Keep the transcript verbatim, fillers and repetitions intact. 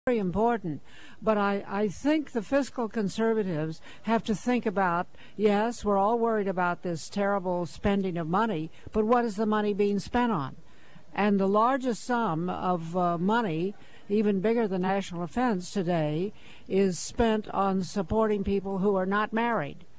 very important. But I, I think the fiscal conservatives have to think about, yes, we're all worried about this terrible spending of money, but what is the money being spent on? And the largest sum of uh, money, even bigger than national defense today, is spent on supporting people who are not married.